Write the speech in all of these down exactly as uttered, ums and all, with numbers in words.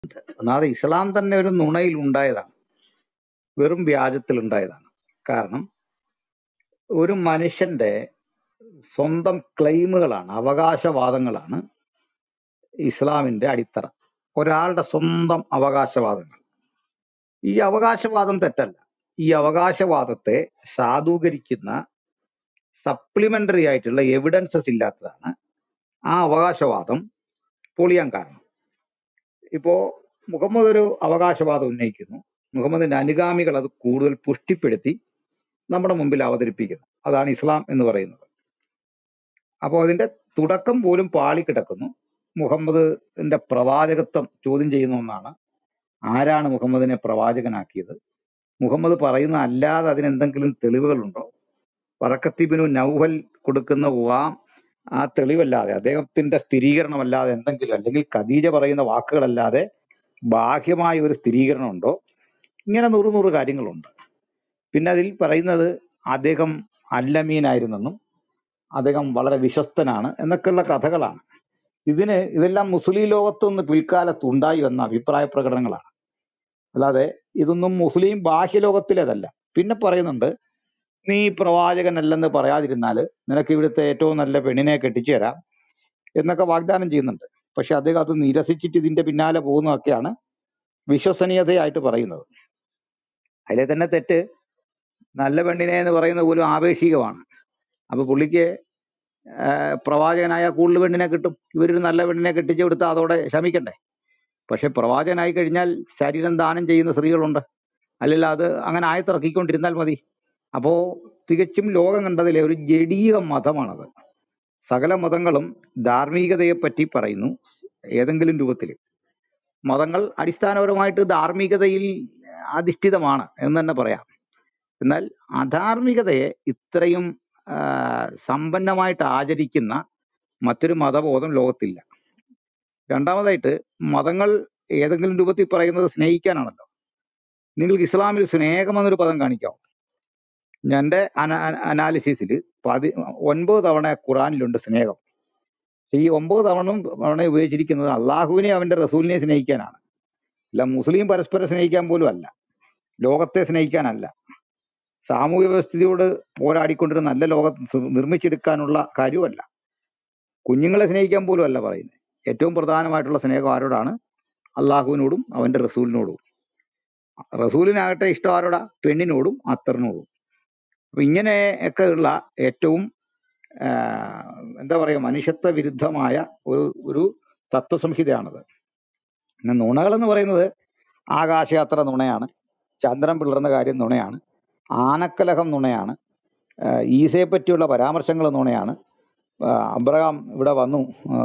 ഒന്നാമത് ഇസ്ലാം തന്നെ ഒരു നുണയിൽ ഉണ്ടായതാണ്, വെറും വ്യാജത്തിൽ ഉണ്ടായതാണ്. കാരണം ഒരു മനുഷ്യന്റെ സ്വന്തം ക്ലെയിമുകളാണ്, അവകാശവാദങ്ങളാണ് ഇസ്ലാമിന്റെ അടിത്തറ. ഒരാളുടെ സ്വന്തം അവകാശവാദങ്ങൾ. ഈ അവകാശവാദം തെറ്റല്ല. ഈ അവകാശവാദത്തെ സാധൂകരിക്കുന്ന സപ്ലിമെന്ററി ആയിട്ടുള്ള എവിഡൻസസ് ഇല്ലാത്തതാണ് ആ അവകാശവാദം പൊളിയാൻ കാരണം. ഇപ്പോ മുഹമ്മദ് ഒരു അവകാശവാദം ഉന്നയിക്കുന്നു, മുഹമ്മദിന്റെ അനുഗാമികൾ അത് കൂടുതൽ പുഷ്ടിപ്പെടുത്തി നമ്മുടെ മുമ്പിൽ അവതരിപ്പിക്കുന്നു. അതാണ് ഇസ്ലാം എന്ന് പറയുന്നത്. അപ്പോൾ അതിന്റെ തുടക്കം പോലും പാളിക്കിടക്കുന്നു. മുഹമ്മദിന്റെ പ്രവാചകത്വം ചോദ്യം ചെയ്യുന്ന ഒന്നാണ്. ആരാണ് മുഹമ്മദിനെ പ്രവാചകനാക്കിയത്? മുഹമ്മദ് പറയുന്ന അല്ലാതെ അതിനെന്തെങ്കിലും തെളിവുകളുണ്ടോ? വറക്കത്തിബിനു നൗഫൽ കൊടുക്കുന്ന വാ ആ തെളിവല്ലാതെ, അദ്ദേഹത്തിന്റെ സ്ഥിരീകരണമല്ലാതെ എന്തെങ്കിലും, അല്ലെങ്കിൽ ഖദീജ പറയുന്ന വാക്കുകളല്ലാതെ ബാഹ്യമായ ഒരു സ്ഥിരീകരണം ഉണ്ടോ? ഇങ്ങനെ നൂറ് നൂറ് കാര്യങ്ങളുണ്ട്. പിന്നെ അതിൽ പറയുന്നത് അദ്ദേഹം അല്ലമീനായിരുന്നെന്നും അദ്ദേഹം വളരെ വിശ്വസ്തനാണ് എന്നൊക്കെയുള്ള കഥകളാണ്. ഇതിന് ഇതെല്ലാം മുസ്ലിം ലോകത്തുനിന്ന് പിൽക്കാലത്ത് ഉണ്ടായി വന്ന അഭിപ്രായ പ്രകടനങ്ങളാണ്, അല്ലാതെ ഇതൊന്നും മുസ്ലിം ബാഹ്യലോകത്തിലേതല്ല. പിന്നെ പറയുന്നുണ്ട്, നീ പ്രവാചകനല്ലെന്ന് പറയാതിരുന്നാല് നിനക്ക് ഇവിടുത്തെ ഏറ്റവും നല്ല പെണ്ണിനെ കെട്ടിച്ചു തരാം എന്നൊക്കെ വാഗ്ദാനം ചെയ്യുന്നുണ്ട്. പക്ഷെ അദ്ദേഹം അത് നിരസിച്ചിട്ട് ഇതിന്റെ പിന്നാലെ പോകുന്നതൊക്കെയാണ് വിശ്വസനീയതയായിട്ട് പറയുന്നത്. അതിലെ തന്നെ തെറ്റ്, നല്ല പെണ്ണിനെ എന്ന് പറയുന്നത് പോലും ആപേക്ഷികമാണ്. അപ്പൊ പുള്ളിക്ക് പ്രവാചകനായ കൂടുതൽ പെണ്ണിനെ കിട്ടും. ഇവരൊരു നല്ല പെണ്ണിനെ കെട്ടിച്ചു കൊടുത്താൽ അതോടെ ശമിക്കണ്ടേ? പക്ഷെ പ്രവാചകനായി കഴിഞ്ഞാൽ ശരീരം ദാനം ചെയ്യുന്ന സ്ത്രീകളുണ്ട്. അല്ലെങ്കിൽ അത് അങ്ങനെ ആയത്തിറക്കിക്കൊണ്ടിരുന്നാൽ മതി. അപ്പോ തികച്ചും ലോകം കണ്ടതിലെ ഒരു ജഡീക മതമാണത്. സകല മതങ്ങളും ധാർമ്മികതയെ പറ്റി പറയുന്നു ഏതെങ്കിലും രൂപത്തിൽ. മതങ്ങൾ അടിസ്ഥാനപരമായിട്ട് ധാർമ്മികതയിൽ അധിഷ്ഠിതമാണ് എന്ന് തന്നെ പറയാം. എന്നാൽ അധാർമികതയെ ഇത്രയും സമ്പന്നമായിട്ട് ആചരിക്കുന്ന മറ്റൊരു മതബോധം ലോകത്തില്ല. രണ്ടാമതായിട്ട്, മതങ്ങൾ ഏതെങ്കിലും രൂപത്തിൽ പറയുന്നത് സ്നേഹിക്കാനാണല്ലോ. നിങ്ങൾക്ക് ഇസ്ലാമിൽ സ്നേഹം എന്നൊരു പദം കാണിക്കാമോ? എൻ്റെ അനാലിസിസിൽ പതി ഒൻപത് തവണ ഖുറാനിലുണ്ട് സ്നേഹം. ഈ ഒമ്പത് തവണ തവണ ഉപയോഗിച്ചിരിക്കുന്നത് അള്ളാഹുവിനെ അവന്റെ റസൂലിനെ സ്നേഹിക്കാനാണ്. അല്ല മുസ്ലിം പരസ്പരം സ്നേഹിക്കാൻ പോലും അല്ല, ലോകത്തെ സ്നേഹിക്കാനല്ല, സാമൂഹ്യ വ്യവസ്ഥയോട് പോരാടിക്കൊണ്ടിരുന്ന നല്ല ലോകം നിർമ്മിച്ചെടുക്കാനുള്ള കാര്യമല്ല, കുഞ്ഞുങ്ങളെ സ്നേഹിക്കാൻ പോലും അല്ല പറയുന്നത്. ഏറ്റവും പ്രധാനമായിട്ടുള്ള സ്നേഹം ആരോടാണ്? അള്ളാഹുവിനോടും അവന്റെ റസൂലിനോടും. റസൂലിനാകട്ടെ ഇഷ്ടം ആരോടാ? പെണ്ണിനോടും അത്തറിനോടും. അപ്പൊ ഇങ്ങനെയൊക്കെ ഉള്ള ഏറ്റവും എന്താ പറയുക, മനുഷ്യത്വ വിരുദ്ധമായ ഒരു ഒരു തത്വസംഹിതയാണത്. പിന്നെ നുണകളെന്ന് പറയുന്നത് ആകാശയാത്ര നുണയാണ്, ചന്ദ്രൻ പിളർന്ന കാര്യം നുണയാണ്, ആനക്കലഹം നുണയാണ്, ഈസയെ പറ്റിയുള്ള പരാമർശങ്ങൾ നുണയാണ്, അബ്രഹാം ഇവിടെ വന്നു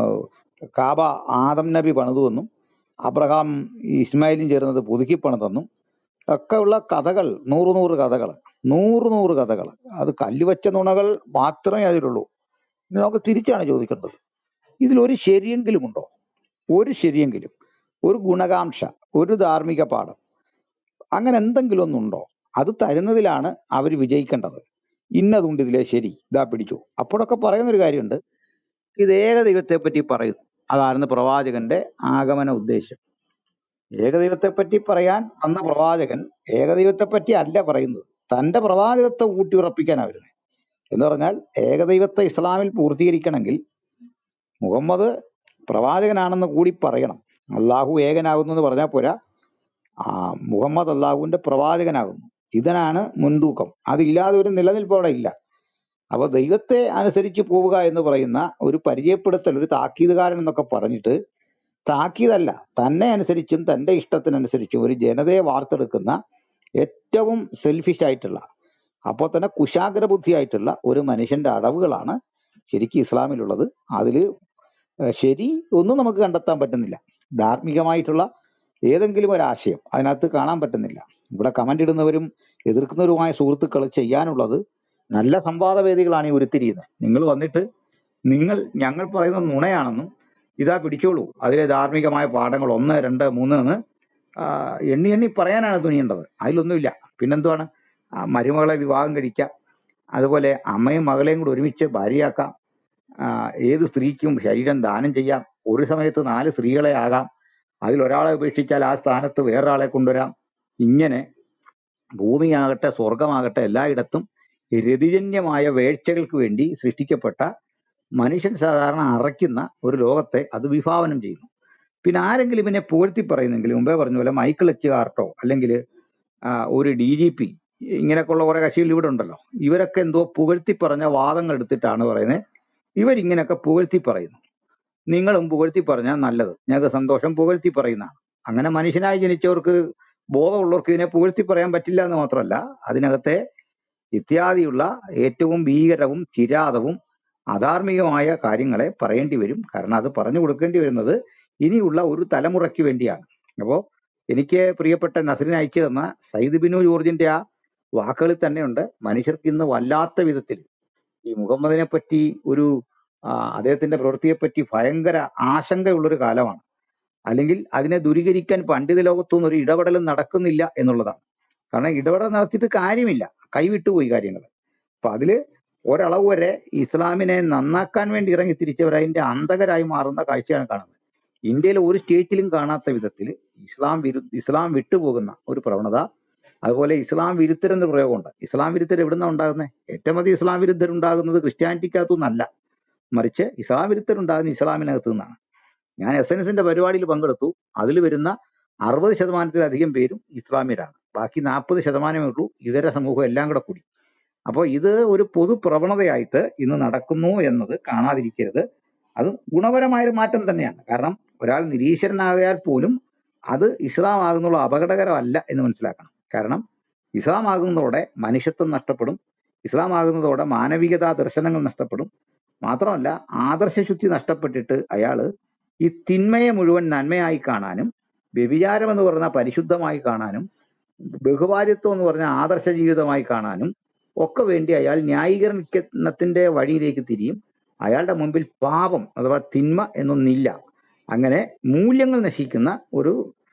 കാബ ആദം നബി പണിതുവെന്നും അബ്രഹാം ഇസ്മായിലും ചേർന്നത് പുതുക്കി പണിതെന്നും ഒക്കെ ഉള്ള കഥകൾ, നൂറ് നൂറ് കഥകൾ നൂറ് നൂറ് കഥകൾ അത് കല്ലുവച്ച നുണകൾ മാത്രമേ അതിലുള്ളൂ. ഇനി നമുക്ക് തിരിച്ചാണ് ചോദിക്കേണ്ടത്, ഇതിലൊരു ശരിയെങ്കിലും ഉണ്ടോ? ഒരു ശരിയെങ്കിലും, ഒരു ഗുണകാംക്ഷ, ഒരു ധാർമ്മിക പാഠം, അങ്ങനെ എന്തെങ്കിലും ഒന്നുണ്ടോ? അത് തരുന്നതിലാണ് അവർ വിജയിക്കേണ്ടത്. ഇന്നതുണ്ട് ഇതിലെ ശരി, ഇതാ പിടിച്ചു. അപ്പോഴൊക്കെ പറയുന്നൊരു കാര്യമുണ്ട്, ഇത് ഏകദൈവത്തെ പറ്റി പറയുന്നു. അതായിരുന്നു പ്രവാചകന്റെ ആഗമന ഉദ്ദേശം. ഏകദൈവത്തെ പറ്റി പറയാൻ വന്ന പ്രവാചകൻ ഏകദൈവത്തെ പറ്റി അല്ല പറയുന്നത്, തന്റെ പ്രവാചകത്വം ഊട്ടിയുറപ്പിക്കാനാണ് വരുന്നത്. എന്ന് പറഞ്ഞാൽ ഏകദൈവത്തെ ഇസ്ലാമിൽ പൂർത്തീകരിക്കണമെങ്കിൽ മുഹമ്മദ് പ്രവാചകനാണെന്ന് കൂടി പറയണം. അള്ളാഹു ഏകനാകുന്നു എന്ന് പറഞ്ഞാൽ പോരാ, ആ മുഹമ്മദ് അള്ളാഹുവിന്റെ പ്രവാചകനാകുന്നു. ഇതിനാണ് മുൻതൂക്കം. അതില്ലാതെ ഒരു നിലനിൽപ്പ് അവിടെ ഇല്ല. അപ്പൊ ദൈവത്തെ അനുസരിച്ച് പോവുക എന്ന് പറയുന്ന ഒരു പരിചയപ്പെടുത്തൽ, ഒരു താക്കീതുകാരൻ എന്നൊക്കെ പറഞ്ഞിട്ട്, താക്കീതല്ല, തന്നെ അനുസരിച്ചും തന്റെ ഇഷ്ടത്തിനനുസരിച്ചും ഒരു ജനതയെ വാർത്തെടുക്കുന്ന ഏറ്റവും സെൽഫിഷ് ആയിട്ടുള്ള, അപ്പോൾ തന്നെ കുശാഗ്ര ബുദ്ധിയായിട്ടുള്ള ഒരു മനുഷ്യന്റെ അടവുകളാണ് ശരിക്കും ഇസ്ലാമിലുള്ളത്. അതിൽ ശരി ഒന്നും നമുക്ക് കണ്ടെത്താൻ പറ്റുന്നില്ല. ധാർമ്മികമായിട്ടുള്ള ഏതെങ്കിലും ഒരാശയം അതിനകത്ത് കാണാൻ പറ്റുന്നില്ല. ഇവിടെ കമന്റ് ഇടുന്നവരും എതിർക്കുന്നവരുമായ സുഹൃത്തുക്കൾ ചെയ്യാനുള്ളത്, നല്ല സംവാദവേദികളാണ് ഈ ഉരുത്തിരിയുന്നത്. നിങ്ങൾ വന്നിട്ട് നിങ്ങൾ ഞങ്ങൾ പറയുന്നത് നുണയാണെന്നും ഇതാ പിടിച്ചോളൂ, അതിലെ ധാർമ്മികമായ പാഠങ്ങൾ ഒന്ന് രണ്ട് മൂന്ന് എന്ന് എണ്ണി എണ്ണി പറയാനാണ് തുനിയേണ്ടത്. അതിലൊന്നുമില്ല. പിന്നെന്തുവാണ്? മരുമകളെ വിവാഹം കഴിക്കാം, അതുപോലെ അമ്മയും മകളെയും കൂടി ഒരുമിച്ച് ഭാര്യയാക്കാം, ഏത് സ്ത്രീക്കും ശരീരം ദാനം ചെയ്യാം, ഒരു സമയത്ത് നാല് സ്ത്രീകളെ ആകാം, അതിലൊരാളെ ഉപേക്ഷിച്ചാൽ ആ സ്ഥാനത്ത് വേറൊരാളെ കൊണ്ടുവരാം. ഇങ്ങനെ ഭൂമിയാകട്ടെ സ്വർഗമാകട്ടെ എല്ലായിടത്തും രതിജന്യമായ വേഴ്ചകൾക്ക് വേണ്ടി സൃഷ്ടിക്കപ്പെട്ട മനുഷ്യൻ സാധാരണ അറയ്ക്കുന്ന ഒരു ലോകത്തെ അത് വിഭാവനം ചെയ്യുന്നു. പിന്നെ ആരെങ്കിലും ഇവനെ പുകഴ്ത്തി പറയുന്നെങ്കിൽ മുമ്പേ പറഞ്ഞ പോലെ മൈക്കിൾ എച്ച് കാർട്ടോ അല്ലെങ്കിൽ ഒരു ഡി ജി പി ഇങ്ങനെയൊക്കെയുള്ള കുറെ കക്ഷികൾ ഇവിടെ ഉണ്ടല്ലോ, ഇവരൊക്കെ എന്തോ പുകഴ്ത്തി പറഞ്ഞ വാദങ്ങൾ എടുത്തിട്ടാണ് പറയുന്നത്. ഇവരിങ്ങനെയൊക്കെ പുകഴ്ത്തി പറയുന്നു. നിങ്ങളും പുകഴ്ത്തി പറഞ്ഞാൽ നല്ലത്, ഞങ്ങൾക്ക് സന്തോഷം, പുകഴ്ത്തി പറയുന്നതാണ്. അങ്ങനെ മനുഷ്യനായി ജനിച്ചവർക്ക് ബോധമുള്ളവർക്ക് ഇതിനെ പുകഴ്ത്തി പറയാൻ പറ്റില്ല എന്ന് മാത്രമല്ല, അതിനകത്തെ ഇത്യാദിയുള്ള ഏറ്റവും ഭീകരവും കിരാതവും അധാർമികമായ കാര്യങ്ങളെ പറയേണ്ടി വരും. കാരണം അത് പറഞ്ഞു കൊടുക്കേണ്ടി വരുന്നത് ഇനിയുള്ള ഒരു തലമുറയ്ക്ക് വേണ്ടിയാണ്. അപ്പോൾ എനിക്ക് പ്രിയപ്പെട്ട നസറിൻ അയച്ചു തന്ന സയ്യിദ് ബിനു ജോർജിന്റെ ആ വാക്കുകളിൽ തന്നെയുണ്ട്, മനുഷ്യർക്ക് ഇന്ന് വല്ലാത്ത വിധത്തിൽ ഈ മുഹമ്മദിനെ പറ്റി ഒരു അദ്ദേഹത്തിന്റെ പ്രവൃത്തിയെപ്പറ്റി ഭയങ്കര ആശങ്കയുള്ളൊരു കാലമാണ്. അല്ലെങ്കിൽ അതിനെ ദൂരീകരിക്കാൻ പണ്ഡിത ലോകത്തുനിന്ന് ഒരു ഇടപെടലും നടക്കുന്നില്ല എന്നുള്ളതാണ്. കാരണം ഇടപെടൽ നടത്തിയിട്ട് കാര്യമില്ല, കൈവിട്ടുപോയി കാര്യങ്ങൾ. അപ്പൊ അതില് ഒരളവ് വരെ ഇസ്ലാമിനെ നന്നാക്കാൻ വേണ്ടി ഇറങ്ങി തിരിച്ചവർ അതിന്റെ അന്തകരായി മാറുന്ന കാഴ്ചയാണ് കാണുന്നത്. ഇന്ത്യയിലെ ഒരു സ്റ്റേറ്റിലും കാണാത്ത വിധത്തിൽ ഇസ്ലാം വിരു ഇസ്ലാം വിട്ടുപോകുന്ന ഒരു പ്രവണത. അതുപോലെ ഇസ്ലാം വിരുദ്ധരെന്ന് പ്രയോഗമുണ്ട്. ഇസ്ലാം വിരുദ്ധർ എവിടുന്നാണ് ഉണ്ടാകുന്നത്? ഏറ്റവും അധികം ഇസ്ലാം വിരുദ്ധരുണ്ടാകുന്നത് ക്രിസ്ത്യാനിറ്റിക്കകത്തുനിന്നല്ല, മറിച്ച് ഇസ്ലാം വിരുദ്ധരുണ്ടാകുന്ന ഇസ്ലാമിനകത്തു നിന്നാണ്. ഞാൻ എസ് എൻ എസിന്റെ പരിപാടിയിൽ പങ്കെടുത്തു. അതിൽ വരുന്ന അറുപത് ശതമാനത്തിലധികം പേരും ഇസ്ലാമിയരാണ്. ബാക്കി നാൽപ്പത് ശതമാനമേ ഉള്ളൂ ഇതര സമൂഹം എല്ലാം കൂടെ കൂടി. അപ്പോൾ ഇത് ഒരു പൊതു പ്രവണതയായിട്ട് ഇന്ന് നടക്കുന്നു എന്നത് കാണാതിരിക്കരുത്. അത് ഗുണപരമായൊരു മാറ്റം തന്നെയാണ്. കാരണം ഒരാൾ നിരീശ്വരനാകയാൽ പോലും അത് ഇസ്ലാം ആകുന്നുള്ള അപകടകരമല്ല എന്ന് മനസ്സിലാക്കണം. കാരണം ഇസ്ലാം ആകുന്നതോടെ മനുഷ്യത്വം നഷ്ടപ്പെടും, ഇസ്ലാം ആകുന്നതോടെ മാനവികതാ ദർശനങ്ങൾ നഷ്ടപ്പെടും. മാത്രമല്ല ആദർശശുദ്ധി നഷ്ടപ്പെട്ടിട്ട് അയാള് ഈ തിന്മയെ മുഴുവൻ നന്മയായി കാണാനും, വ്യഭിചാരം എന്ന് പറഞ്ഞാൽ പരിശുദ്ധമായി കാണാനും, ബഹുഭാര്യത്വം എന്ന് പറഞ്ഞാൽ ആദർശ ജീവിതമായി കാണാനും ഒക്കെ വേണ്ടി അയാൾ ന്യായീകരണത്തിന്റെ വഴിയിലേക്ക് തിരിയും. അയാളുടെ മുമ്പിൽ പാപം അഥവാ തിന്മ എന്നൊന്നില്ല. അങ്ങനെ മൂല്യങ്ങൾ നശിക്കുന്ന ഒരു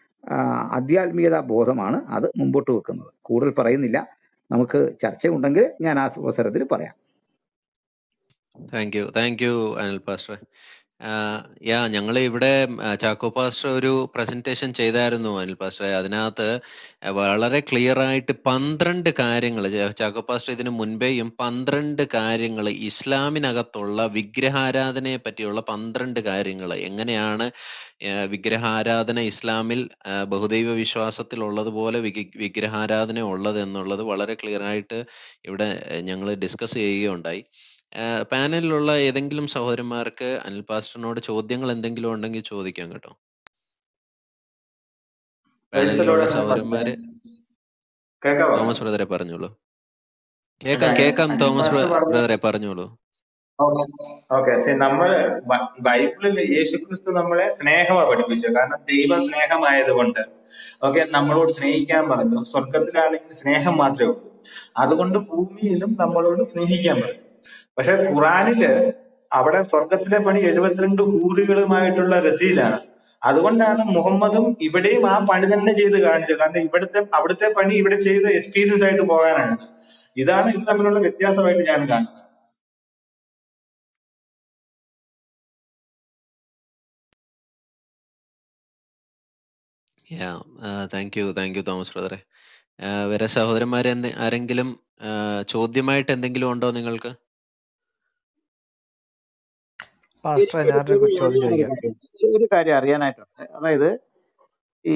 ആധ്യാത്മികതാ ബോധമാണ് അത് മുമ്പോട്ട് വെക്കുന്നത്. കൂടുതൽ പറയുന്നില്ല, നമുക്ക് ചർച്ചയുണ്ടെങ്കിൽ ഞാൻ ആ അവസരത്തിൽ പറയാം. Thank you thank you Anil pastor. Yeah ഞങ്ങൾ ഇവിടെ ചാക്കോ പാസ്റ്റർ ഒരു പ്രസന്റേഷൻ ചെയ്തായിരുന്നു അനിൽ പാസ്റ്റർ. അതിനകത്ത് വളരെ ക്ലിയർ ആയിട്ട് പന്ത്രണ്ട് കാര്യങ്ങൾ ചാക്കോ പാസ്റ്റർ ഇതിനു മുൻപേയും പന്ത്രണ്ട് കാര്യങ്ങൾ ഇസ്ലാമിനകത്തുള്ള വിഗ്രഹാരാധനയെ പറ്റിയുള്ള പന്ത്രണ്ട് കാര്യങ്ങൾ, എങ്ങനെയാണ് വിഗ്രഹാരാധന ഇസ്ലാമിൽ ബഹുദൈവ വിശ്വാസത്തിൽ ഉള്ളതുപോലെ വിഗ്രഹാരാധന ഉള്ളത് എന്നുള്ളത് വളരെ ക്ലിയർ ആയിട്ട് ഇവിടെ ഞങ്ങൾ ഡിസ്കസ് ചെയ്യുകയുണ്ടായി. പാനലിലുള്ള ഏതെങ്കിലും സഹോദരന്മാർക്ക് അനിൽ പാസ്റ്ററിനോട് ചോദ്യങ്ങൾ എന്തെങ്കിലും ഉണ്ടെങ്കിൽ ചോദിക്കാം കേട്ടോ. പാനലിലുള്ള സഹോദരന്മാര് തോമസ് ബ്രദറെ പറഞ്ഞോളൂ. കേക്കാം കേക്കാം തോമസ് ബ്രദറെ പറഞ്ഞോളൂ. ഓക്കെ, നമ്മള് ബൈബിളിൽ യേശുക്രിസ്തു നമ്മളെ സ്നേഹമാണ് പഠിപ്പിച്ചത്. കാരണം ദൈവ സ്നേഹമായതുകൊണ്ട് ഓക്കെ നമ്മളോട് സ്നേഹിക്കാൻ പറഞ്ഞു. സ്വർഗത്തിലാണെങ്കിൽ സ്നേഹം മാത്രമേ ഉള്ളൂ, അതുകൊണ്ട് ഭൂമിയിലും നമ്മളോട് സ്നേഹിക്കാൻ പറഞ്ഞു. പക്ഷെ ഖുറാനില് അവിടെ സ്വർഗത്തിലെ പണി എഴുപത്തിരണ്ട് ഹൂറികളുമായിട്ടുള്ള രസീലാണ്. അതുകൊണ്ടാണ് മുഹമ്മദും ഇവിടെയും ആ പണി തന്നെ ചെയ്ത് കാണിച്ചത്. കാരണം ഇവിടുത്തെ അവിടുത്തെ പണി ഇവിടെ ചെയ്ത് എക്സ്പീരിയൻസ് ആയിട്ട് പോകാനാണ്. ഇതാണ് ഇത് തമ്മിലുള്ള വ്യത്യാസമായിട്ട് ഞാൻ കാണുന്നത്. Thank you thank you Thomas ബ്രദറെ. വേറെ സഹോദരന്മാരെ ആരെങ്കിലും ചോദ്യമായിട്ട് എന്തെങ്കിലും ഉണ്ടോ നിങ്ങൾക്ക്? ഒരു കാര്യം അറിയാനായിട്ടുണ്ട്. അതായത് ഈ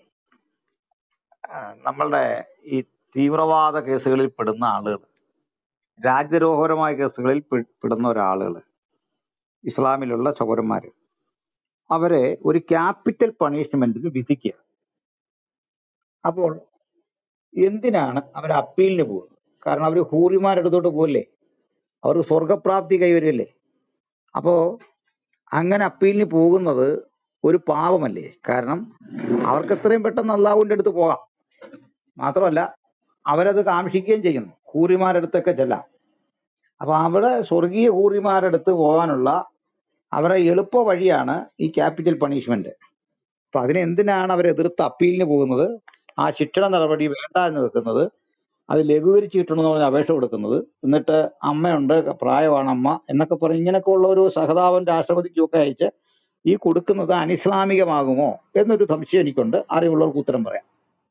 നമ്മളുടെ ഈ തീവ്രവാദ കേസുകളിൽ പെടുന്ന ആളുകൾ, രാജ്യദ്രോഹപരമായ കേസുകളിൽ പെടുന്ന ഒരാളുകൾ, ഇസ്ലാമിലുള്ള സഹോദരന്മാര്, അവരെ ഒരു ക്യാപിറ്റൽ പണിഷ്മെന്റിന് വിധിക്കുക. അപ്പോൾ എന്തിനാണ് അവർ അപ്പീലിന് പോകുന്നത്? കാരണം അവർ ഹൂറിമാരെടുത്തോട്ട് പോകല്ലേ, അവർ സ്വർഗപ്രാപ്തി കൈവരില്ലേ. അപ്പോ അങ്ങനെ അപ്പീലിന് പോകുന്നത് ഒരു പാപമല്ലേ? കാരണം അവർക്ക് എത്രയും പെട്ടെന്ന് അള്ളാഹുവിന്റെ അടുത്ത് പോകാം. മാത്രമല്ല അവരത് കാംക്ഷിക്കുകയും ചെയ്യുന്നു, ഹൂറിമാരടുത്തൊക്കെ ചെല്ലാം. അപ്പൊ അവിടെ സ്വർഗീയ ഹൂറിമാരടുത്ത് പോകാനുള്ള അവരെ എളുപ്പ വഴിയാണ് ഈ ക്യാപിറ്റൽ പണിഷ്മെന്റ്. അപ്പൊ അതിനെ എന്തിനാണ് അവർ എതിർത്ത് അപ്പീലിന് പോകുന്നത്? ആ ശിക്ഷണ നടപടി വേണ്ട എന്ന് വെക്കുന്നത്, അത് ലഘൂകരിച്ച് കിട്ടണമെന്ന് പറഞ്ഞ് അപേക്ഷ കൊടുക്കുന്നത്, എന്നിട്ട് അമ്മയുണ്ട്, പ്രായമാണ് അമ്മ എന്നൊക്കെ പറഞ്ഞ് ഇങ്ങനെയൊക്കെ ഉള്ള ഒരു സഹതാപൻ രാഷ്ട്രപതിക്കൊക്കെ അയച്ച് ഈ കൊടുക്കുന്നത് അനിസ്ലാമികമാകുമോ എന്നൊരു സംശയം എനിക്കുണ്ട്. അറിവുള്ളവർക്ക് ഉത്തരം പറയാം.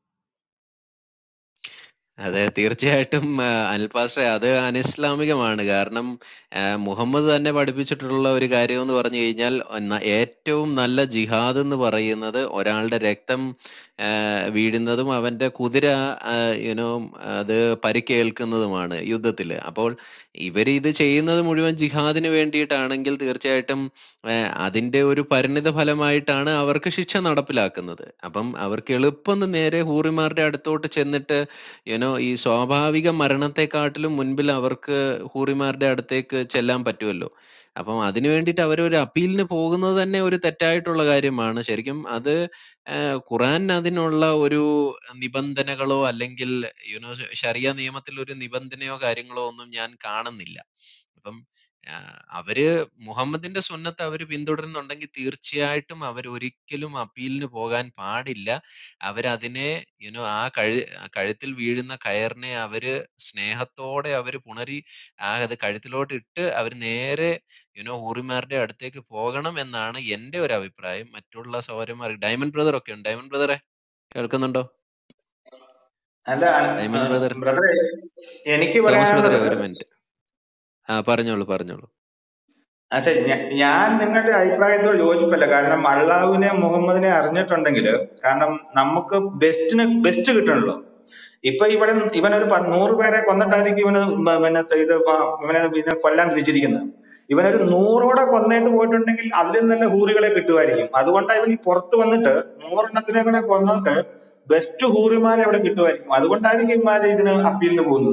അതെ, തീർച്ചയായിട്ടും ആ, അനിൽ പാസ്റ്ററെ, അത് അനിസ്ലാമികമാണ്. കാരണം ആ, മുഹമ്മദ് തന്നെ പഠിപ്പിച്ചിട്ടുള്ള ഒരു കാര്യം എന്ന് പറഞ്ഞു കഴിഞ്ഞാൽ ന- ഏറ്റവും നല്ല ജിഹാദ് എന്ന് പറയുന്നത് ഒരാളുടെ രക്തം ആ, വീഴുന്നതും അവന്റെ കുതിര യുനോ അത് പരിക്കേൽക്കുന്നതുമാണ് യുദ്ധത്തില്. അപ്പോൾ ഇവര് ഇത് ചെയ്യുന്നത് മുഴുവൻ ജിഹാദിന് വേണ്ടിയിട്ടാണെങ്കിൽ തീർച്ചയായിട്ടും ആ, അതിന്റെ ഒരു പരിണിത ഫലമായിട്ടാണ് അവർക്ക് ശിക്ഷ നടപ്പിലാക്കുന്നത്. അപ്പം അവർക്ക് എളുപ്പം നേരെ ഹൂറിമാരുടെ അടുത്തോട്ട് ചെന്നിട്ട് യുനോ ഈ സ്വാഭാവിക മരണത്തെക്കാട്ടിലും മുൻപിൽ അവർക്ക് ഹൂറിമാരുടെ അടുത്തേക്ക് ചെല്ലാൻ പറ്റുമല്ലോ. അപ്പം അതിനു വേണ്ടിയിട്ട് അവരൊരു അപ്പീലിന് പോകുന്നത് തന്നെ ഒരു തെറ്റായിട്ടുള്ള കാര്യമാണ്. ശരിക്കും അത് ആഹ് ഖുറാൻ അതിനുള്ള ഒരു നിബന്ധനകളോ അല്ലെങ്കിൽ യുനോ ശരിയ നിയമത്തിൽ ഒരു നിബന്ധനയോ കാര്യങ്ങളോ ഒന്നും ഞാൻ കാണുന്നില്ല. അപ്പം ആഹ് അവര് മുഹമ്മദിന്റെ സുന്നത്ത് അവര് പിന്തുടരുന്നുണ്ടെങ്കിൽ തീർച്ചയായിട്ടും അവർ ഒരിക്കലും അപ്പീലിന് പോകാൻ പാടില്ല. അവരതിനെ യുനോ ആ കഴു കഴുത്തിൽ വീഴുന്ന കയറിനെ അവര് സ്നേഹത്തോടെ അവര് പുണരി ആ അത് കഴുത്തിലോട്ട് ഇട്ട് അവര് നേരെ യുനോ ഹൂറിമാരുടെ അടുത്തേക്ക് പോകണം എന്നാണ് എന്റെ ഒരു അഭിപ്രായം. മറ്റുള്ള സഹോദരന്മാർ ഡയമണ്ട് ബ്രദർ ഒക്കെ ഉണ്ട്. ഡയമണ്ട് ബ്രദറെ കേൾക്കുന്നുണ്ടോ? അല്ല ഡയമണ്ട് ബ്രദർ, ബ്രദറെ, എനിക്ക് തോമസ് ബ്രദറെ പറയാനുള്ളത്, ഒരു മിനിറ്റ്. ആ പറഞ്ഞോളൂ പറഞ്ഞോളൂ. ആ ശരി, ഞാ- ഞാൻ നിങ്ങളുടെ അഭിപ്രായത്തോട് യോജിപ്പല്ല. കാരണം അള്ളാഹുവിനെ മുഹമ്മദിനെ അറിഞ്ഞിട്ടുണ്ടെങ്കിൽ, കാരണം നമുക്ക് ബെസ്റ്റിന് ബെസ്റ്റ് കിട്ടണല്ലോ. ഇപ്പൊ ഇവിടെ ഇവനൊരു പ- നൂറ് പേരെ കൊന്നിട്ടായിരിക്കും ഇവന് മ- പിന്നെ ഇത് പ- ഇവനെ ഇതിനെ കൊല്ലാൻ വിധിച്ചിരിക്കുന്നത്. ഇവനൊരു നൂറോടെ കൊന്നേട്ട് പോയിട്ടുണ്ടെങ്കിൽ അതിലും നല്ല ഹൂറികളെ കിട്ടുമായിരിക്കും. അതുകൊണ്ടാണ് ഇവൻ ഈ പുറത്ത് വന്നിട്ട് നൂറെണ്ണത്തിനെ കൂടെ കൊന്നിട്ട് ബെസ്റ്റ് ഹൂറിമാരെ അവിടെ കിട്ടുമായിരിക്കും. അതുകൊണ്ടായിരിക്കും ഇമാര് ഇതിന് അപ്പീലിന് പോകുന്നത്.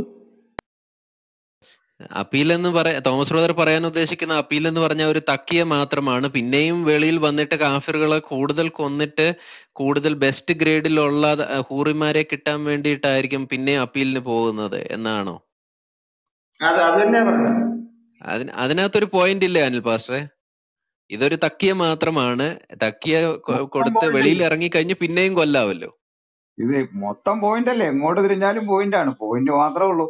അപ്പീൽ എന്ന് പറയാ തോമസ് ബ്രദർ പറയാൻ ഉദ്ദേശിക്കുന്ന അപ്പീൽ എന്ന് പറഞ്ഞ ഒരു തക്കിയ മാത്രമാണ്. പിന്നെയും വെളിയിൽ വന്നിട്ട് കാഫിറുകളെ കൂടുതൽ കൊന്നിട്ട് കൂടുതൽ ബെസ്റ്റ് ഗ്രേഡിലുള്ള ഹൂറിമാരെ കിട്ടാൻ വേണ്ടിയിട്ടായിരിക്കും പിന്നെ അപ്പീലിന് പോകുന്നത് എന്നാണോ? അത് അത് തന്നെയാ പറഞ്ഞത്. അതിന് അതിനകത്തൊരു പോയിന്റ് ഇല്ലേ അനിൽ പാസ്റ്ററെ? ഇതൊരു തക്കിയ മാത്രമാണ്. തക്കിയ കൊ- മൊത്തം കൊടുത്ത് പോയിന്റ് വെളിയിൽ അല്ലേ ഇറങ്ങി കഴിഞ്ഞ് പിന്നെയും കൊല്ലാവല്ലോ. ഇത്? മൊത്തം പോയിന്റ് അല്ലേ? എങ്ങോട്ട് തിരിഞ്ഞാലും പോയിന്റ് ആണ്. പോയിന്റ് മാത്രമേ ഉള്ളൂ.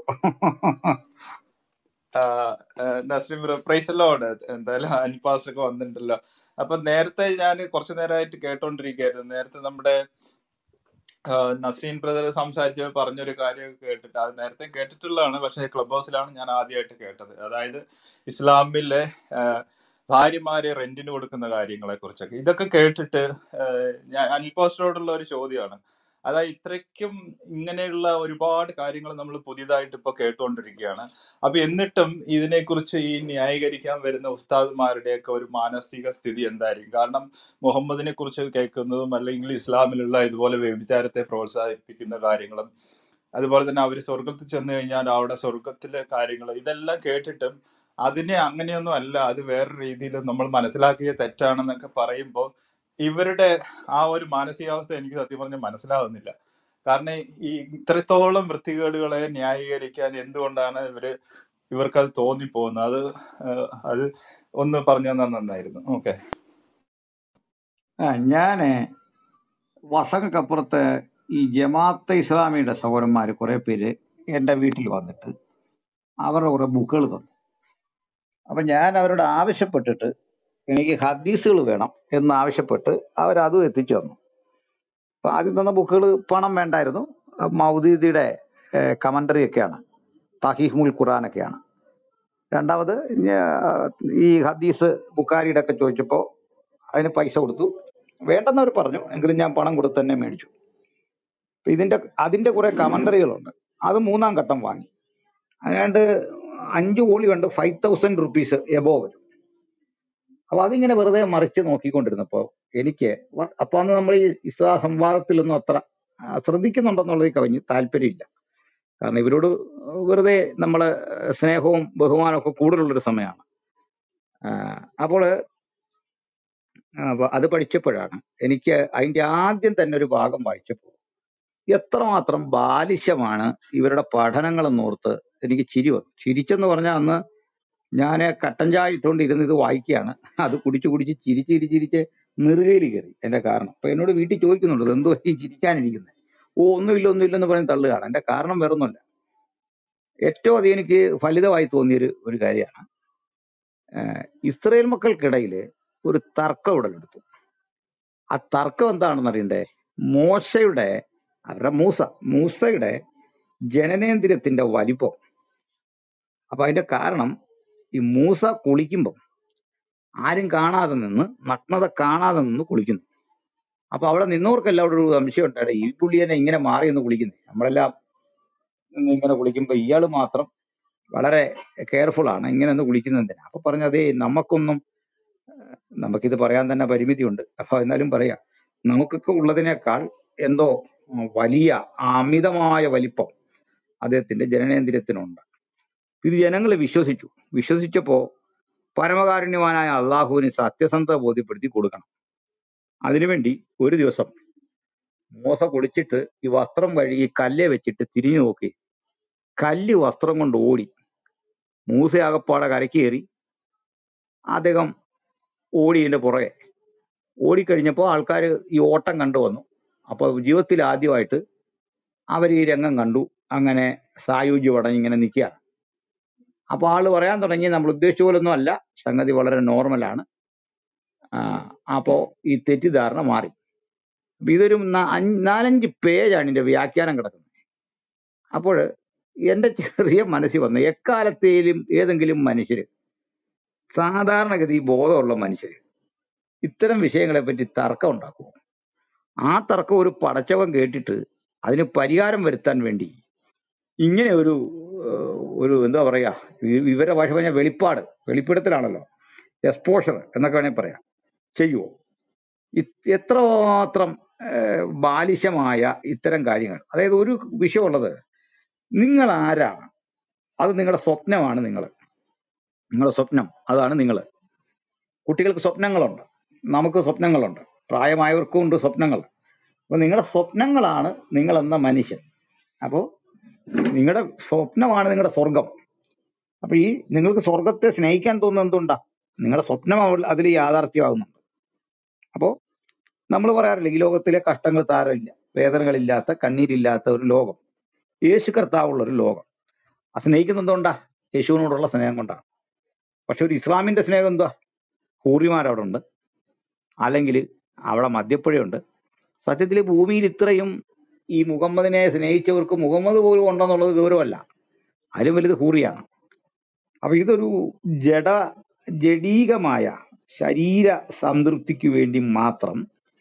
നസ്രീം പ്രൈസ് ലോഡ്. എന്തായാലും അനിൽ പാസ്റ്റർ ഒക്കെ വന്നിട്ടുണ്ടല്ലോ. അപ്പൊ നേരത്തെ ഞാൻ കുറച്ചു നേരമായിട്ട് കേട്ടോണ്ടിരിക്കുകയായിരുന്നു. നേരത്തെ നമ്മുടെ നസ്രീൻ ബ്രദർ സംസാരിച്ച് പറഞ്ഞൊരു കാര്യം കേട്ടിട്ട്, അത് നേരത്തെ കേട്ടിട്ടുള്ളതാണ്, പക്ഷെ ക്ലബ് ഹൗസിലാണ് ഞാൻ ആദ്യമായിട്ട് കേട്ടത്. അതായത് ഇസ്ലാമിലെ ആഹ് ഭാര്യമാരെ റെന്റിന് കൊടുക്കുന്ന കാര്യങ്ങളെ കുറിച്ചൊക്കെ. ഇതൊക്കെ കേട്ടിട്ട് ആഹ് ഞാൻ അനിൽ പാസ്റ്ററോടുള്ള ഒരു ചോദ്യമാണ്. അതായത് ഇത്രയ്ക്കും ഇങ്ങനെയുള്ള ഒരുപാട് കാര്യങ്ങൾ നമ്മൾ പുതിയതായിട്ട് ഇപ്പൊ കേട്ടുകൊണ്ടിരിക്കുകയാണ്. അപ്പൊ എന്നിട്ടും ഇതിനെക്കുറിച്ച് ഈ ന്യായീകരിക്കാൻ വരുന്ന ഉസ്താദ്മാരുടെയൊക്കെ ഒരു മാനസിക സ്ഥിതി എന്തായിരിക്കും? കാരണം മുഹമ്മദിനെ കുറിച്ച് കേൾക്കുന്നതും അല്ലെങ്കിൽ ഇസ്ലാമിലുള്ള ഇതുപോലെ വ്യഭിചാരത്തെ പ്രോത്സാഹിപ്പിക്കുന്ന കാര്യങ്ങളും, അതുപോലെ തന്നെ അവർ സ്വർഗത്തിൽ ചെന്ന് കഴിഞ്ഞാൽ അവിടെ സ്വർഗത്തിലെ കാര്യങ്ങൾ, ഇതെല്ലാം കേട്ടിട്ടും അതിനെ അങ്ങനെയൊന്നും അല്ല, അത് വേറെ രീതിയിൽ നമ്മൾ മനസ്സിലാക്കിയ തെറ്റാണെന്നൊക്കെ പറയുമ്പോൾ ഇവരുടെ ആ ഒരു മാനസികാവസ്ഥ എനിക്ക് സത്യം പറഞ്ഞാൽ മനസ്സിലാവുന്നില്ല. കാരണം ഈ ഇത്രത്തോളം വൃത്തികേടുകളെ ന്യായീകരിക്കാൻ എന്തുകൊണ്ടാണ് ഇവര് ഇവർക്കത് തോന്നിപ്പോകുന്നത്? അത് ആഹ് അത് ഒന്ന് പറഞ്ഞു തന്നാൽ നന്നായിരുന്നു. ഓക്കെ. ആ, ഞാന് വർഷങ്ങൾക്കപ്പുറത്ത് ഈ ജമാഅത്തെ ഇസ്ലാമിയുടെ സഹോദരന്മാർ കുറെ പേര് എൻ്റെ വീട്ടിൽ വന്നിട്ട് അവരുടെ കുറെ ബുക്കുകൾ തന്നു. അപ്പൊ ഞാൻ അവരോട് ആവശ്യപ്പെട്ടിട്ട് എനിക്ക് ഹദീസുകൾ വേണം എന്ന് ആവശ്യപ്പെട്ട് അവരതും എത്തിച്ചു തന്നു. അപ്പൊ ആദ്യം തന്ന ബുക്കുകൾ പണം വേണ്ടായിരുന്നു. മൗദൂദിയുടെ കമന്ററി ഒക്കെയാണ്, തഹീഹുൽ ഖുറാനൊക്കെയാണ്. രണ്ടാമത് ഞാ- ഈ ഹദീസ് ബുക്കാരിയുടെ ഒക്കെ ചോദിച്ചപ്പോൾ അതിന് പൈസ കൊടുത്തു. വേണ്ടെന്നവർ പറഞ്ഞു, എങ്കിലും ഞാൻ പണം കൊടുത്ത് തന്നെ മേടിച്ചു. അപ്പൊ ഇതിന്റെ അതിന്റെ കുറെ കമന്ററികളുണ്ട്, അത് മൂന്നാം ഘട്ടം വാങ്ങി. അതിനാണ്ട് അഞ്ചു കോടി കണ്ട് ഫൈവ് തൗസൻഡ് റുപ്പീസ് എബോ വരും. അപ്പൊ അതിങ്ങനെ വെറുതെ മറിച്ച് നോക്കിക്കൊണ്ടിരുന്നപ്പോ എനിക്ക് വ- അപ്പൊ അന്ന് നമ്മൾ ഈ ഇസ്ലാ സംവാദത്തിലൊന്നും അത്ര ആ, ശ്രദ്ധിക്കുന്നുണ്ടെന്നുള്ളത് കവിഞ്ഞ് താല്പര്യമില്ല. കാരണം ഇവരോട് വെറുതെ നമ്മള് സ്നേഹവും ബഹുമാനവും ഒക്കെ കൂടുതലുള്ളൊരു സമയമാണ്. അപ്പോൾ അത് പഠിച്ചപ്പോഴാണ് എനിക്ക് അതിന്റെ ആദ്യം തന്നെ ഒരു ഭാഗം വായിച്ചപ്പോൾ എത്രമാത്രം ബാലിശമാണ് ഇവരുടെ പഠനങ്ങളെന്നോർത്ത് എനിക്ക് ചിരി വന്നു. ചിരിച്ചെന്ന് പറഞ്ഞാൽ അന്ന് ഞാൻ കട്ടൻ ചായ ഇട്ടുകൊണ്ടിരുന്ന് ഇത് വായിക്കുകയാണ്. അത് കുടിച്ച് കുടിച്ച് ചിരിച്ച് ചിരിച്ച് ചിരിച്ച് നെറുകയിൽ കയറി എന്റെ കാരണം. അപ്പൊ എന്നോട് വീട്ടിൽ ചോദിക്കുന്നുണ്ട്, എന്തോ ഈ ചിരിക്കാനിരിക്കുന്നത്? ഓ, ഒന്നുമില്ല ഒന്നുമില്ലെന്ന് പറഞ്ഞ് തള്ളുകയാണ്. എന്റെ കാരണം വേറൊന്നുമല്ല. ഏറ്റവും അധികം എനിക്ക് ഫലിതമായി തോന്നിയൊരു ഒരു കാര്യമാണ്, ഇസ്രയേൽ മക്കൾക്കിടയിൽ ഒരു തർക്കം ഉടലെടുത്തു. ആ തർക്കം എന്താണെന്ന് അറിയണ്ടേ? മോശയുടെ അവരുടെ മൂസ മൂസയുടെ ജനനേന്ദ്രിയത്തിന്റെ വലിപ്പം. അപ്പൊ അതിന്റെ കാരണം, ഈ മൂസ കുളിക്കുമ്പം ആരും കാണാതെ നിന്ന്, നഗ്നത കാണാതെ നിന്ന് കുളിക്കുന്നു. അപ്പൊ അവിടെ നിന്നവർക്കെല്ലാം ഒരു സംശയം ഉണ്ടായത്, ഈ പുള്ളിയെന്നെ ഇങ്ങനെ മാറി നിന്ന് കുളിക്കുന്നത്, നമ്മളെല്ലാം ഇങ്ങനെ കുളിക്കുമ്പോ ഇയാള് മാത്രം വളരെ കെയർഫുൾ ആണ്, ഇങ്ങനെ ഒന്ന് കുളിക്കുന്നതിന്. അപ്പൊ പറഞ്ഞു, അതേ നമുക്കൊന്നും, നമുക്കിത് പറയാൻ തന്നെ പരിമിതിയുണ്ട്, അപ്പൊ എന്നാലും പറയാം, നമുക്കൊക്കെ ഉള്ളതിനേക്കാൾ എന്തോ വലിയ അമിതമായ വലിപ്പം അദ്ദേഹത്തിന്റെ ജനനേന്ദ്രിയത്തിനുണ്ട്. ഇത് ജനങ്ങൾ വിശ്വസിച്ചു. വിശ്വസിച്ചപ്പോ പരമകാരുണ്യവാനായ അള്ളാഹുവിന് സത്യസന്ധത ബോധ്യപ്പെടുത്തി കൊടുക്കണം. അതിനുവേണ്ടി ഒരു ദിവസം മോശ കുളിച്ചിട്ട് ഈ വസ്ത്രം കഴുകി കല്ലെ വെച്ചിട്ട് തിരിഞ്ഞു നോക്കി, കല്ല് വസ്ത്രം കൊണ്ട് ഓടി. മൂസയാകപ്പാടെ കരയ്ക്ക് കയറി. അദ്ദേഹം ഓടി ഇതിന്റെ പുറകെ ഓടിക്കഴിഞ്ഞപ്പോൾ ആൾക്കാർ ഈ ഓട്ടം കണ്ടു വന്നു. അപ്പൊ ജീവിതത്തിൽ ആദ്യമായിട്ട് അവർ ഈ രംഗം കണ്ടു. അങ്ങനെ സായുജ്യം അടഞ്ഞ് ഇങ്ങനെ നിൽക്കുകയാണ്. അപ്പൊ ആള് പറയാൻ തുടങ്ങി, നമ്മൾ ഉദ്ദേശിച്ച പോലൊന്നും അല്ല, സംഗതി വളരെ നോർമലാണ്. അപ്പോ ഈ തെറ്റിദ്ധാരണ മാറി. അപ്പൊ ഇതൊരു ന- അഞ്ച് നാലഞ്ച് പേജാണ് ഇതിന്റെ വ്യാഖ്യാനം കിടക്കുന്നത്. അപ്പോൾ എന്റെ ചെറിയ മനസ്സിൽ വന്ന, എക്കാലത്തേലും ഏതെങ്കിലും മനുഷ്യര്, സാധാരണഗതി ബോധമുള്ള മനുഷ്യര് ഇത്തരം വിഷയങ്ങളെ പറ്റി തർക്കം ഉണ്ടാക്കുമോ? ആ തർക്കം ഒരു പടച്ചവൻ കേട്ടിട്ട് അതിന് പരിഹാരം വരുത്താൻ വേണ്ടി ഇങ്ങനെ ഒരു ഏഹ്, ഒരു എന്താ പറയാ, വി- വിവര ഭാഷ പറഞ്ഞ വെളിപ്പാട്, വെളിപ്പെടുത്തലാണല്ലോ, എക്സ്പോഷർ എന്നൊക്കെ വേണമെങ്കിൽ പറയാം, ചെയ്യുവോ? ഇത് എത്രമാത്രം ഏഹ്, ബാലിശമായ ഇത്തരം കാര്യങ്ങൾ. അതായത് ഒരു വിഷയമുള്ളത്, നിങ്ങൾ ആരാണ്, അത് നിങ്ങളുടെ സ്വപ്നമാണ്. നിങ്ങൾ നിങ്ങളുടെ സ്വപ്നം അതാണ് നിങ്ങൾ. കുട്ടികൾക്ക് സ്വപ്നങ്ങളുണ്ട്, നമുക്ക് സ്വപ്നങ്ങളുണ്ട്, പ്രായമായവർക്കും ഉണ്ട് സ്വപ്നങ്ങൾ. അപ്പൊ നിങ്ങളുടെ സ്വപ്നങ്ങളാണ് നിങ്ങൾ എന്ന മനുഷ്യൻ. അപ്പോൾ നിങ്ങളുടെ സ്വപ്നമാണ് നിങ്ങളുടെ സ്വർഗം. അപ്പൊ ഈ നിങ്ങൾക്ക് സ്വർഗത്തെ സ്നേഹിക്കാൻ തോന്നുന്നത് എന്തുകൊണ്ടാ? നിങ്ങളുടെ സ്വപ്നം അവ- അതിൽ യാഥാർത്ഥ്യമാകുന്നുണ്ട്. അപ്പോ നമ്മൾ പറയാറില്ല, ഈ ലോകത്തിലെ കഷ്ടങ്ങൾ താരമില്ല, വേദനകളില്ലാത്ത, കണ്ണീരില്ലാത്ത ഒരു ലോകം, യേശു കർത്താവുള്ള ഒരു ലോകം. ആ സ്നേഹിക്കുന്നത് എന്തുകൊണ്ടാ? യേശുവിനോടുള്ള സ്നേഹം കൊണ്ടാണ്. പക്ഷെ ഒരു ഇസ്ലാമിന്റെ സ്നേഹം എന്താ? ഹൂറിമാരവിടെ ഉണ്ട്, അല്ലെങ്കിൽ അവിടെ മദ്യപ്പുഴയുണ്ട്. സത്യത്തിൽ ഭൂമിയിൽ ഇത്രയും ഈ മുഹമ്മദിനെ സ്നേഹിച്ചവർക്ക് മുഹമ്മദ് പോലും ഉണ്ടെന്നുള്ളത് ഗൗരവമല്ല, അതിലും വലുത് ഹൂറിയാണ്. അപ്പൊ ഇതൊരു ജഡ ജഡീകമായ ശരീര സംതൃപ്തിക്ക് വേണ്ടി മാത്രം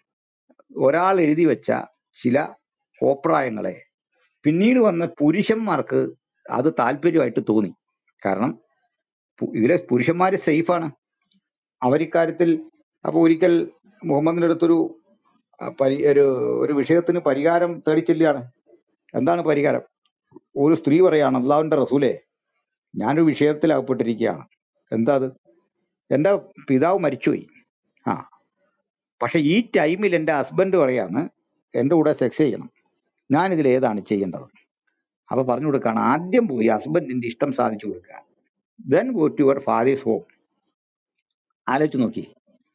ഒരാൾ എഴുതി വെച്ച ചില കോപ്രായങ്ങളെ പിന്നീട് വന്ന പുരുഷന്മാർക്ക് അത് താല്പര്യമായിട്ട് തോന്നി. കാരണം പു- ഇതിലെ പുരുഷന്മാര് സേഫാണ് അവരിക്കാര്യത്തിൽ. അപ്പൊ ഒരിക്കൽ മുഹമ്മദിന്റെ അടുത്തൊരു ആ, പരി ഒരു ഒരു വിഷയത്തിന് പരിഹാരം തേടിച്ചെല്ലുകയാണ്. എന്താണ് പരിഹാരം? ഒരു സ്ത്രീ പറയാണ്, അള്ളാഹുവിന്റെ റസൂലേ, ഞാനൊരു വിഷയത്തിൽ അകപ്പെട്ടിരിക്കുകയാണ്. എന്താ അത്? എന്റെ പിതാവ് മരിച്ചുപോയി. ആ പക്ഷെ ഈ ടൈമിൽ എന്റെ ഹസ്ബൻഡ് പറയാണ് എന്റെ കൂടെ സെക്സ് ചെയ്യണം, ഞാൻ ഇതിൽ ഏതാണ് ചെയ്യേണ്ടത്? അപ്പൊ പറഞ്ഞു കൊടുക്കാണ്, ആദ്യം പോയി ഹസ്ബൻഡിന്റെ ഇഷ്ടം സാധിച്ചു കൊടുക്കുക, then go to your father's home. ആലോചിച്ച് നോക്കി,